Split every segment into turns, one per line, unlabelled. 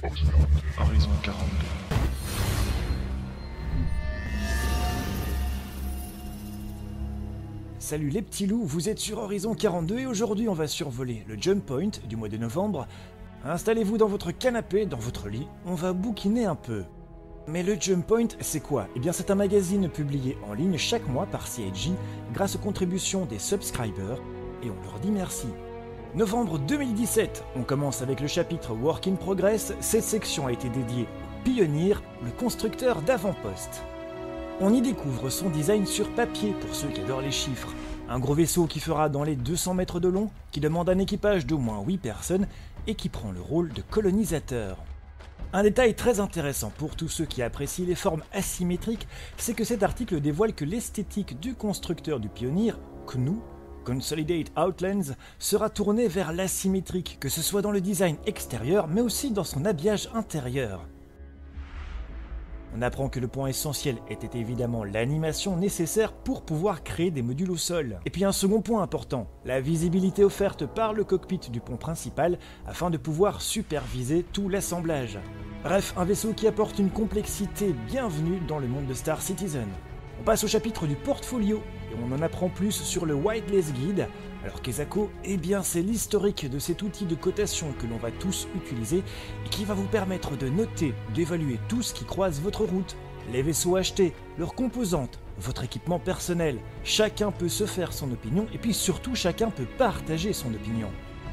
Horizon 42.
Salut les petits loups, vous êtes sur Horizon 42 et aujourd'hui on va survoler le Jump Point du mois de novembre. Installez-vous dans votre canapé, dans votre lit, on va bouquiner un peu. Mais le Jump Point, c'est quoi? Eh bien c'est un magazine publié en ligne chaque mois par CIG grâce aux contributions des subscribers et on leur dit merci. Novembre 2017, on commence avec le chapitre Work in Progress. Cette section a été dédiée au Pioneer, le constructeur d'avant-poste. On y découvre son design sur papier pour ceux qui adorent les chiffres. Un gros vaisseau qui fera dans les 200 mètres de long, qui demande un équipage d'au moins 8 personnes et qui prend le rôle de colonisateur. Un détail très intéressant pour tous ceux qui apprécient les formes asymétriques, c'est que cet article dévoile que l'esthétique du constructeur du Pioneer, CNU, Consolidate Outlines, sera tournée vers l'asymétrique, que ce soit dans le design extérieur mais aussi dans son habillage intérieur. On apprend que le point essentiel était évidemment l'animation nécessaire pour pouvoir créer des modules au sol. Et puis un second point important, la visibilité offerte par le cockpit du pont principal afin de pouvoir superviser tout l'assemblage. Bref, un vaisseau qui apporte une complexité bienvenue dans le monde de Star Citizen. On passe au chapitre du portfolio et on en apprend plus sur le Whitelist Guide. Alors qu'Ezako, eh bien c'est l'historique de cet outil de cotation que l'on va tous utiliser et qui va vous permettre de noter, d'évaluer tout ce qui croise votre route, les vaisseaux achetés, leurs composantes, votre équipement personnel. Chacun peut se faire son opinion et puis surtout chacun peut partager son opinion.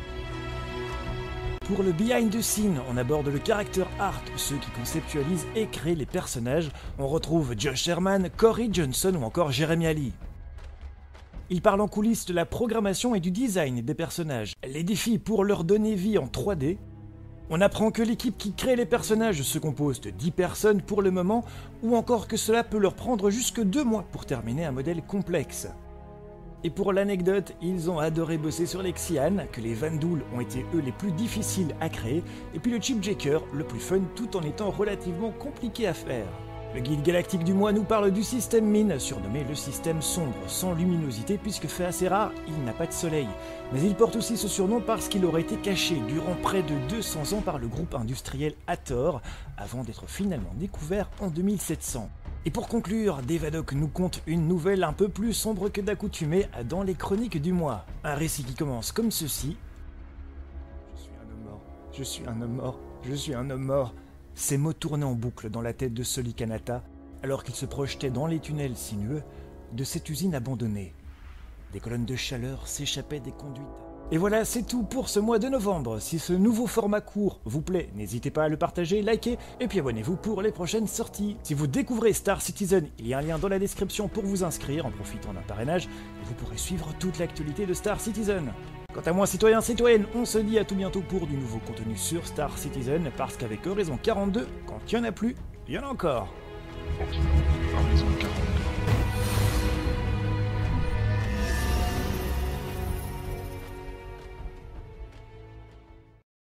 Pour le Behind the Scene, on aborde le character art, ceux qui conceptualisent et créent les personnages. On retrouve Josh Sherman, Corey Johnson ou encore Jeremy Ali. Il parle en coulisses de la programmation et du design des personnages, les défis pour leur donner vie en 3D. On apprend que l'équipe qui crée les personnages se compose de 10 personnes pour le moment, ou encore que cela peut leur prendre jusque 2 mois pour terminer un modèle complexe. Et pour l'anecdote, ils ont adoré bosser sur les Xi'an, que les Vanduul ont été eux les plus difficiles à créer, et puis le Chipjacker, le plus fun tout en étant relativement compliqué à faire. Le guide galactique du mois nous parle du système Mine, surnommé le système sombre, sans luminosité puisque fait assez rare, il n'a pas de soleil. Mais il porte aussi ce surnom parce qu'il aurait été caché durant près de 200 ans par le groupe industriel Hathor, avant d'être finalement découvert en 2700. Et pour conclure, Devadok nous conte une nouvelle un peu plus sombre que d'accoutumée dans les chroniques du mois. Un récit qui commence comme ceci. Je suis un homme mort, je suis un homme mort, je suis un homme mort. Ces mots tournaient en boucle dans la tête de Soli Kanata, alors qu'il se projetait dans les tunnels sinueux de cette usine abandonnée. Des colonnes de chaleur s'échappaient des conduites. Et voilà, c'est tout pour ce mois de novembre. Si ce nouveau format court vous plaît, n'hésitez pas à le partager, liker et puis abonnez-vous pour les prochaines sorties. Si vous découvrez Star Citizen, il y a un lien dans la description pour vous inscrire en profitant d'un parrainage et vous pourrez suivre toute l'actualité de Star Citizen. Quant à moi, citoyens, citoyennes, on se dit à tout bientôt pour du nouveau contenu sur Star Citizen, parce qu'avec Horizon 42, quand il n'y en a plus, il y en a encore.
Horizon 42.